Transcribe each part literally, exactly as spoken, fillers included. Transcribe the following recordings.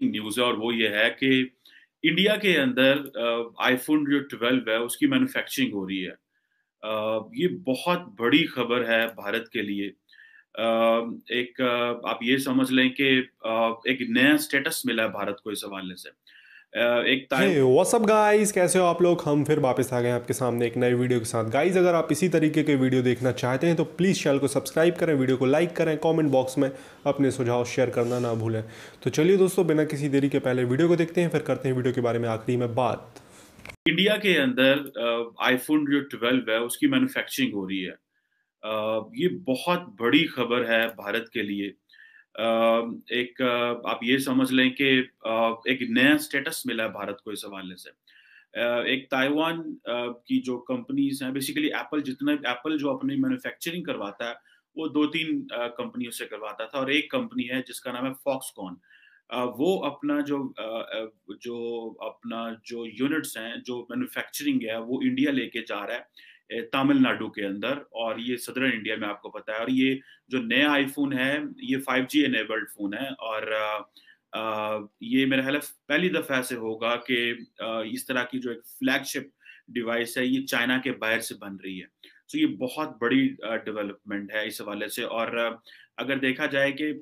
News है और वो ये है कि इंडिया के अंदर आईफोन जो ट्वेल्व है उसकी मैन्युफैक्चरिंग हो रही है। अ, ये बहुत बड़ी खबर है भारत के लिए। अ, एक अ, आप ये समझ लें कि अ, एक नया स्टेटस मिला है भारत को इस हवाले से। अ, एक हे ताइ व्हाट्सअप गाइस, कैसे हो आप लोग। हम फिर वापस आ गए हैं आपके सामने एक नई वीडियो के साथ। गाइस, अगर आप इसी तरीके के वीडियो देखना चाहते हैं तो प्लीज़ चैनल को सब्सक्राइब करें, वीडियो को लाइक करें, कमेंट बॉक्स में अपने सुझाव शेयर करना ना भूलें। तो चलिए दोस्तों, बिना किसी देरी के पहले वीडियो को देखते हैं, फिर करते हैं वीडियो के बारे में आखिरी में बात। इंडिया के अंदर आईफोन जो ट्वेल्व है उसकी मैन्युफैक्चरिंग हो रही है। अ, ये बहुत बड़ी खबर है भारत के लिए। अ, एक अ, आप ये समझ लें कि अ, एक नया स्टेटस मिला है भारत को इस हवाले से। अ, एक ताइवान अ, की जो कंपनीज हैं, बेसिकली एप्पल जितना एप्पल जो अपनी मैन्युफैक्चरिंग करवाता है वो दो तीन अ, कंपनियों से करवाता था और एक कंपनी है जिसका नाम है फॉक्सकॉन। अ, वो अपना जो अ, अ, जो अपना जो यूनिट्स हैं, जो मैन्युफैक्चरिंग है वो इंडिया लेके जा रहा है अ, तमिलनाडु के अंदर, और ये सदर्न इंडिया में आपको पता है। और ये जो नया आईफोन है ये फाइव जी एनेबल्ड फ़ोन है और अ अ, ये मेरा ख़्याल है पहली दफ़ा ऐसे होगा कि अ, इस तरह की जो एक फ्लैगशिप डिवाइस है ये चाइना के बाहर से बन रही है। सो ये बहुत बड़ी अ, डेवलपमेंट है इस हवाले से। और अ, अगर देखा जाए कि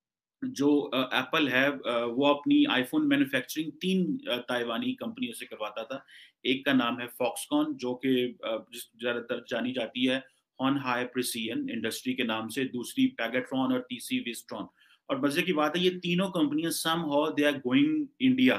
जो अ, एप्पल है अ, वो अपनी आईफ़ोन मैन्युफैक्चरिंग तीन अ, ताइवानी कंपनियों से करवाता था। एक का नाम है फॉक्सकॉन जो कि अ, जिस ज़्यादातर जानी जाती है हॉन हाई प्रिसिजन इंडस्ट्री के नाम से, दूसरी पैगाट्रॉन और तीसरी विस्ट्रॉन। और मज़े की बात है ये तीनों कंपनियाँ somehow they are going India.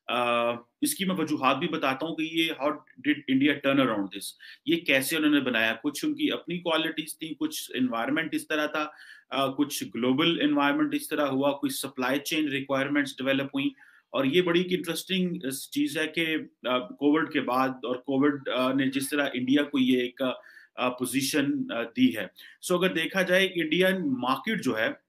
अ, इसकी मैं वजूहात भी बताता हूँ कि ये how did India turn around this. ये कैसे उन्होंने बनाया। कुछ उनकी अपनी क्वालिटीज़ थी, कुछ एनवायरनमेंट इस तरह था, अ, कुछ ग्लोबल एनवायरनमेंट इस तरह हुआ, कुछ सप्लाई चेन रिक्वायरमेंट्स डेवलप हुई। और ये बड़ी एक इंटरेस्टिंग चीज़ है कि अ, कोविड के बाद और कोविड अ, ने जिस तरह इंडिया को ये एक अ, पोजीशन अ, दी है। सो अगर देखा जाए इंडियन मार्केट जो है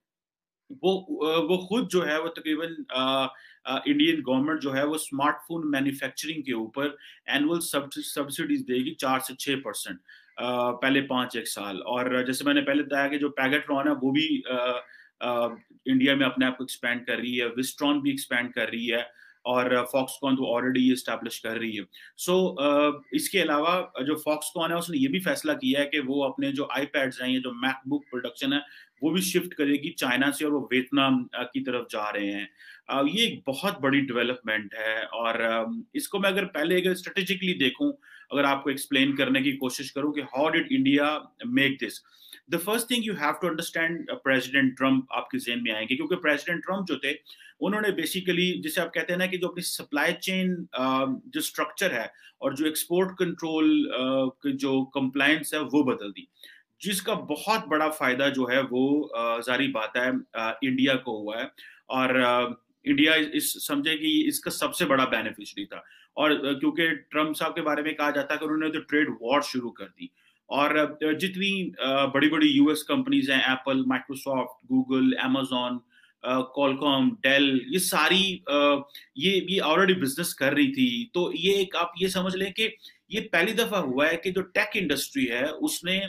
वो अ, वो खुद जो है वो तकरीबन अ अ, इंडियन गवर्नमेंट जो है वो स्मार्टफ़ोन मैन्युफैक्चरिंग के ऊपर एनुअल सब्स सब्सिडीज़ देगी चार से छह परसेंट अ, पहले पाँच एक साल। और जैसे मैंने पहले बताया कि जो पैगाट्रॉन है वो भी अ अ, इंडिया में अपने आप को एक्सपैंड कर रही है, विस्ट्रॉन भी एक्सपैंड कर रही है और फॉक्सकॉन तो ऑलरेडी एस्टैब्लिश कर रही है। सो अ, इसके अलावा जो फॉक्सकॉन है उसने ये भी फैसला किया है कि वो अपने जो आईपैड्स हैं, ये जो मैकबुक प्रोडक्शन है वो भी शिफ्ट करेगी चाइना से और वो वियतनाम अ, की तरफ जा रहे हैं। अ, ये एक बहुत बड़ी डेवलपमेंट है और अम, इसको मैं अगर पहले अगर स्ट्रैटेजिकली देखूं, अगर आपको एक्सप्लेन करने की कोशिश करूं कि how did India make this. The first thing you have to understand President Trump आपके ज़हन में आएंगे, क्योंकि प्रेसिडेंट ट्रम्प जो थे उन्होंने बेसिकली जिसे आप कहते हैं ना कि जो अपनी सप्लाई चेन जो स्ट्रक्चर है और जो एक्सपोर्ट कंट्रोल जो कंप्लायंस है वो बदल दी, जिसका बहुत बड़ा फ़ायदा जो है वो अ, ज़ाहिर बात है अ, इंडिया को हुआ है। और अ, इंडिया इस समझे कि इसका सबसे बड़ा बेनिफिशियरी था। और अ, क्योंकि ट्रम्प साहब के बारे में कहा जाता है कि उन्होंने तो ट्रेड वॉर शुरू कर दी। और अ, जितनी अ, बड़ी-बड़ी यूएस कंपनीज़ हैं, एप्पल, माइक्रोसॉफ्ट, गूगल, अमेज़न, अ, क्वालकॉम, डेल, ये सारी अ, ये ये ऑलरेडी बिज़नेस कर रही थी। तो ये एक आप ये समझ लें कि ये पहली दफ़ा हुआ है कि जो टेक इंडस्ट्री है उसने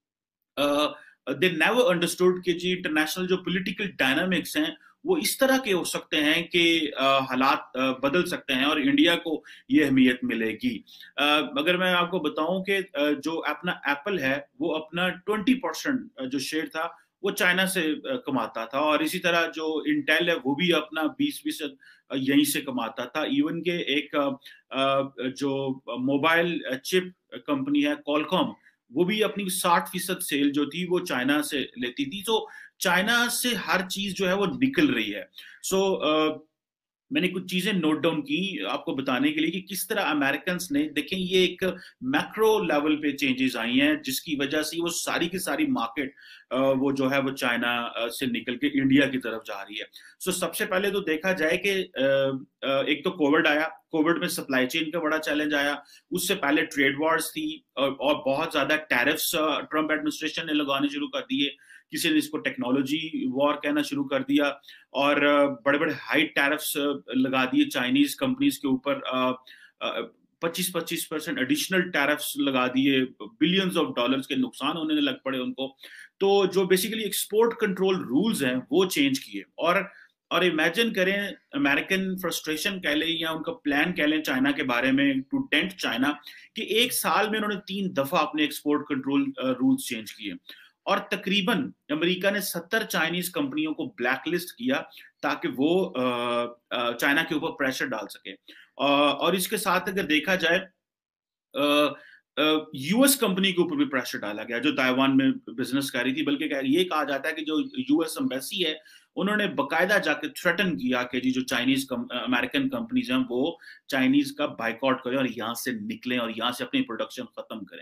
दे नेवर अंडरस्टूड कि जी इंटरनेशनल जो पॉलिटिकल डायनामिक्स हैं वो इस तरह के हो सकते हैं कि uh, हालात uh, बदल सकते हैं और इंडिया को ये अहमियत मिलेगी। uh, अगर मैं आपको बताऊं कि uh, जो अपना एप्पल है वो अपना ट्वेंटी परसेंट जो शेयर था वो चाइना से uh, कमाता था, और इसी तरह जो इंटेल है वो भी अपना बीस फीसद यहीं से कमाता था। इवन के एक uh, uh, जो मोबाइल चिप कंपनी है कॉलकॉम, वो भी अपनी साठ फीसद सेल जो थी वो चाइना से लेती थी। तो चाइना से हर चीज जो है वो निकल रही है। सो so, uh, मैंने कुछ चीजें नोट डाउन की आपको बताने के लिए कि किस तरह अमेरिकन ने देखें ये एक मैक्रो लेवल पे चेंजेस आई हैं जिसकी वजह से वो सारी की सारी मार्केट वो जो है वो चाइना से निकल के इंडिया की तरफ जा रही है। सो so, सबसे पहले तो देखा जाए कि एक तो कोविड आया, कोविड में सप्लाई चेन का बड़ा चैलेंज आया। उससे पहले ट्रेड वॉर्स थी और, और बहुत ज्यादा टैरिफ्स ट्रम्प एडमिनिस्ट्रेशन ने लगाने शुरू कर दिए। किसी ने इसको टेक्नोलॉजी वॉर कहना शुरू कर दिया और बड़े बड़े हाई टैरिफ्स लगा दिए चाइनीज कंपनीज के ऊपर। पच्चीस पच्चीस परसेंट एडिशनल टैरिफ्स लगा दिए, बिलियंस ऑफ डॉलर्स के नुकसान होने लग पड़े उनको। तो जो बेसिकली एक्सपोर्ट कंट्रोल रूल्स हैं वो चेंज किए। और और इमेजिन करें अमेरिकन फ्रस्ट्रेशन कह लें या उनका प्लान कह लें चाइना के बारे में टू डेंट चाइना, कि एक साल में उन्होंने तीन दफा अपने एक्सपोर्ट कंट्रोल रूल्स चेंज किए और तकरीबन अमेरिका ने सत्तर चाइनीज कंपनियों को ब्लैकलिस्ट किया ताकि वो चाइना के ऊपर प्रेशर डाल सके। और इसके साथ अगर देखा जाए यूएस कंपनी के ऊपर भी प्रेशर डाला गया जो ताइवान में बिजनेस कर रही थी, बल्कि ये कहा जाता है कि जो यूएस एम्बेसी है उन्होंने बकायदा जाकर थ्रेटन किया कि जी जो चाइनीज अमेरिकन कंपनीज हैं वो चाइनीज का बाइकआउट करें और यहाँ से निकलें और यहाँ से अपनी प्रोडक्शन खत्म करें।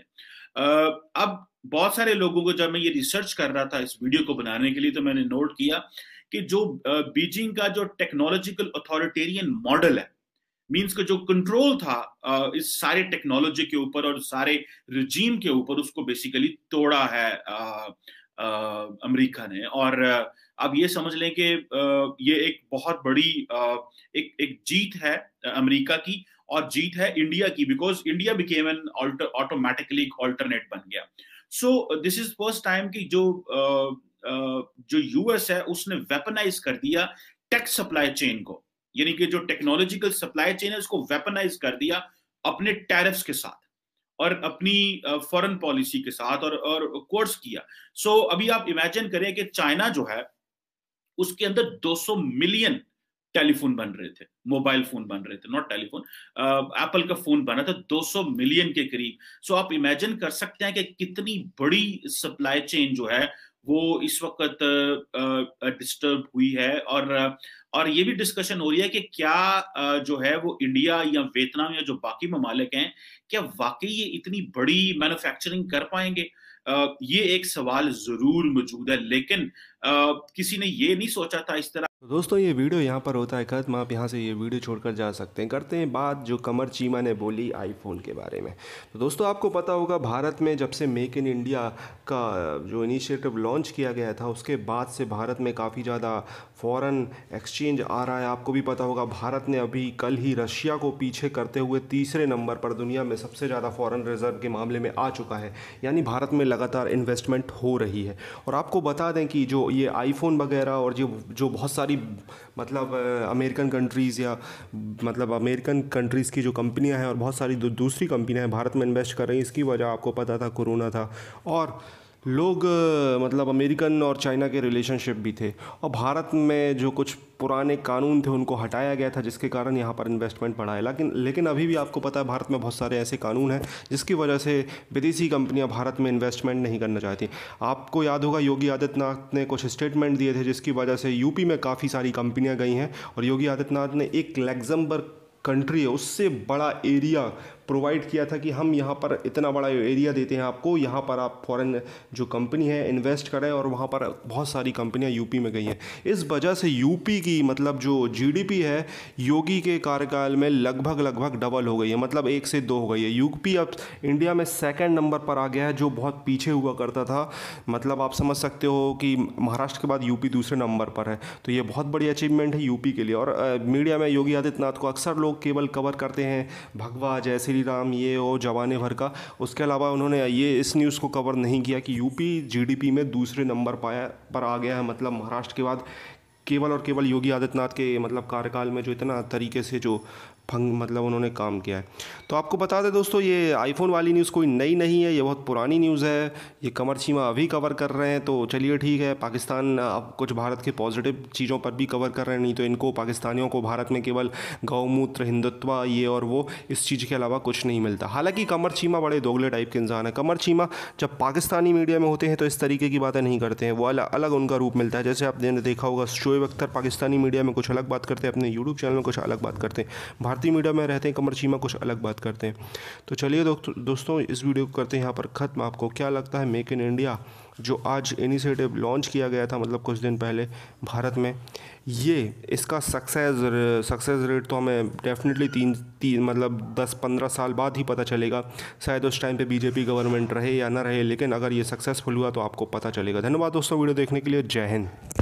अब बहुत सारे लोगों को जब मैं ये रिसर्च कर रहा था इस वीडियो को बनाने के लिए तो मैंने नोट किया कि जो बीजिंग का जो टेक्नोलॉजिकल अथॉरिटेरियन मॉडल है, मीन्स का जो कंट्रोल था इस सारे टेक्नोलॉजी के ऊपर और सारे रिजीम के ऊपर, उसको बेसिकली तोड़ा है अमेरिका ने। और अब ये समझ लें कि ये एक बहुत बड़ी एक एक जीत है अमेरिका की और जीत है इंडिया की, because India became an automatically alternate बन गया। So this is first time कि जो जो यूएस है उसने वेपनाइज कर दिया टेक सप्लाई चेन को, यानी कि जो टेक्नोलॉजिकल सप्लाई चेन है उसको वेपनाइज कर दिया अपने टैरिफ्स के साथ और अपनी फॉरेन पॉलिसी के साथ और और कोर्स किया। सो so, अभी आप इमेजिन करें कि चाइना जो है उसके अंदर दो सौ मिलियन टेलीफोन बन रहे थे, मोबाइल फोन बन रहे थे, नॉट टेलीफोन, एप्पल का फोन बना था दो सौ मिलियन के करीब। सो so, आप इमेजिन कर सकते हैं कि कितनी बड़ी सप्लाई चेन जो है वो इस वक्त डिस्टर्ब हुई है। और और ये भी डिस्कशन हो रही है कि क्या जो है वो इंडिया या वियतनाम या जो बाकी ममालिक हैं क्या वाकई ये इतनी बड़ी मैन्युफैक्चरिंग कर पाएंगे। ये एक सवाल जरूर मौजूद है, लेकिन किसी ने ये नहीं सोचा था इस तरह। तो दोस्तों ये वीडियो यहाँ पर होता है खत्म, आप यहाँ से ये वीडियो छोड़कर जा सकते हैं। करते हैं बात जो कमर चीमा ने बोली आईफोन के बारे में। तो दोस्तों आपको पता होगा भारत में जब से मेक इन इंडिया का जो इनिशिएटिव लॉन्च किया गया था उसके बाद से भारत में काफ़ी ज़्यादा फॉरेन एक्सचेंज आ रहा है। आपको भी पता होगा भारत ने अभी कल ही रशिया को पीछे करते हुए तीसरे नंबर पर दुनिया में सबसे ज़्यादा फॉरेन रिजर्व के मामले में आ चुका है, यानी भारत में लगातार इन्वेस्टमेंट हो रही है। और आपको बता दें कि जो ये आईफोन वगैरह और जो जो बहुत सारी मतलब अमेरिकन कंट्रीज़ या मतलब अमेरिकन कंट्रीज़ की जो कंपनियां हैं और बहुत सारी दू, दूसरी कंपनियां हैं भारत में इन्वेस्ट कर रही हैं, इसकी वजह आपको पता था कोरोना था और लोग मतलब अमेरिकन और चाइना के रिलेशनशिप भी थे और भारत में जो कुछ पुराने कानून थे उनको हटाया गया था जिसके कारण यहाँ पर इन्वेस्टमेंट बढ़ा है। लेकिन लेकिन अभी भी आपको पता है भारत में बहुत सारे ऐसे कानून हैं जिसकी वजह से विदेशी कंपनियाँ भारत में इन्वेस्टमेंट नहीं करना चाहती। आपको याद होगा योगी आदित्यनाथ ने कुछ स्टेटमेंट दिए थे जिसकी वजह से यूपी में काफ़ी सारी कंपनियाँ गई हैं और योगी आदित्यनाथ ने एक लग्जमबर्ग कंट्री है उससे बड़ा एरिया प्रोवाइड किया था कि हम यहाँ पर इतना बड़ा एरिया देते हैं आपको, यहाँ पर आप फॉरेन जो कंपनी है इन्वेस्ट करें और वहाँ पर बहुत सारी कंपनियाँ यूपी में गई हैं। इस वजह से यूपी की मतलब जो जीडीपी है योगी के कार्यकाल में लगभग लगभग डबल हो गई है, मतलब एक से दो हो गई है। यूपी अब इंडिया में सेकेंड नंबर पर आ गया है जो बहुत पीछे हुआ करता था। मतलब आप समझ सकते हो कि महाराष्ट्र के बाद यूपी दूसरे नंबर पर है, तो ये बहुत बड़ी अचीवमेंट है यूपी के लिए। और मीडिया में योगी आदित्यनाथ को अक्सर लोग केवल कवर करते हैं भगवा जय श्री राम ये और जवाने भर का, उसके अलावा उन्होंने ये इस न्यूज़ को कवर नहीं किया कि यूपी जीडीपी में दूसरे नंबर पाया पर आ गया है, मतलब महाराष्ट्र के बाद केवल और केवल योगी आदित्यनाथ के मतलब कार्यकाल में जो इतना तरीके से जो फंग मतलब उन्होंने काम किया है। तो आपको बता दें दोस्तों ये आईफोन वाली न्यूज़ कोई नई नहीं है, ये बहुत पुरानी न्यूज़ है, ये कमर चीमा अभी कवर कर रहे हैं। तो चलिए ठीक है, पाकिस्तान अब कुछ भारत के पॉजिटिव चीज़ों पर भी कवर कर रहे हैं, नहीं तो इनको पाकिस्तानियों को भारत में केवल गौमूत्र हिंदुत्व ये और वो इस चीज़ के अलावा कुछ नहीं मिलता। हालाँकि कमर चीमा बड़े दोगले टाइप के इंसान है। कमर चीमा जब पाकिस्तानी मीडिया में होते हैं तो इस तरीके की बातें नहीं करते हैं, वो अलग अलग उनका रूप मिलता है। जैसे आपने देखा होगा शोएब अख्तर पाकिस्तानी मीडिया में कुछ अलग बात करते हैं, अपने यूट्यूब चैनल में कुछ अलग बात करते हैं, भारतीय मीडिया में रहते हैं कमर चीमा कुछ अलग बात करते हैं। तो चलिए दोस्तों इस वीडियो को करते हैं यहाँ पर ख़त्म। आपको क्या लगता है मेक इन इंडिया जो आज इनिशिएटिव लॉन्च किया गया था मतलब कुछ दिन पहले भारत में, ये इसका सक्सेस सक्सेस रेट तो हमें डेफिनेटली तीन तीन मतलब दस पंद्रह साल बाद ही पता चलेगा। शायद उस टाइम पे बीजेपी गवर्नमेंट रहे या ना रहे, लेकिन अगर ये सक्सेसफुल हुआ तो आपको पता चलेगा। धन्यवाद दोस्तों वीडियो देखने के लिए, जय हिंद।